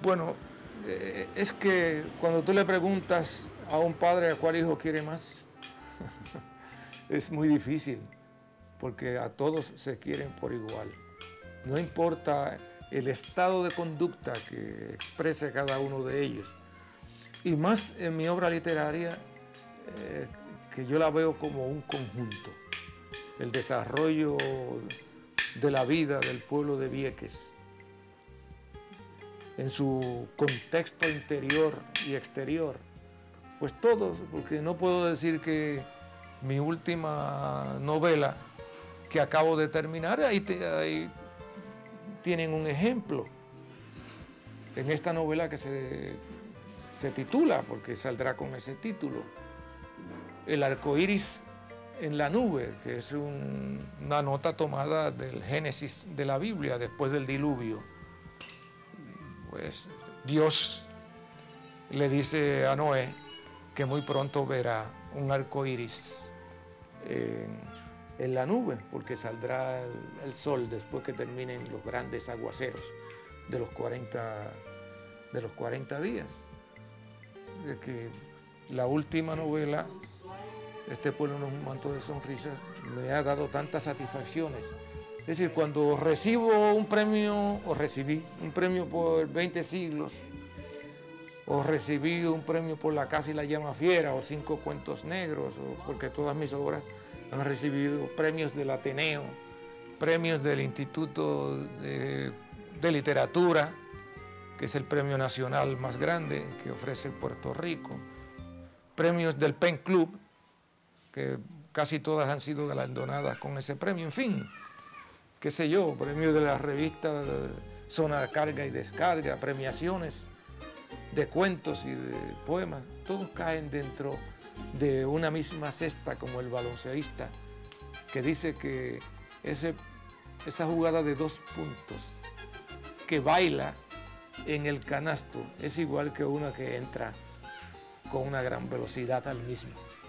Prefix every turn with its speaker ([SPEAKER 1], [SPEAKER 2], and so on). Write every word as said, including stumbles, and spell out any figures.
[SPEAKER 1] Bueno, eh, es que cuando tú le preguntas a un padre a cuál hijo quiere más, es muy difícil, porque a todos se quieren por igual. No importa el estado de conducta que exprese cada uno de ellos. Y más en mi obra literaria, eh, que yo la veo como un conjunto. El desarrollo de la vida del pueblo de Vieques, en su contexto interior y exterior. Pues todo, porque no puedo decir que mi última novela que acabo de terminar, ahí, te, ahí tienen un ejemplo. En esta novela que se, se titula, porque saldrá con ese título, El arco iris en la nube, que es un, una nota tomada del Génesis de la Biblia, después del diluvio. Pues Dios le dice a Noé que muy pronto verá un arco iris en, en la nube, porque saldrá el, el sol después que terminen los grandes aguaceros de los cuarenta, de los cuarenta días. De que la última novela, Este pueblo no es un manto de sonrisas, me ha dado tantas satisfacciones. Es decir, cuando recibo un premio, o recibí un premio por veinte siglos, o recibí un premio por La Casa y la Llama Fiera, o Cinco Cuentos Negros, o porque todas mis obras han recibido premios del Ateneo, premios del Instituto de, de Literatura, que es el premio nacional más grande que ofrece Puerto Rico, premios del Pen Club, que casi todas han sido galardonadas con ese premio, en fin, qué sé yo, premios de la revista Zona de Carga y Descarga, premiaciones de cuentos y de poemas, todos caen dentro de una misma cesta, como el balonceísta, que dice que ese, esa jugada de dos puntos que baila en el canasto es igual que una que entra con una gran velocidad al mismo.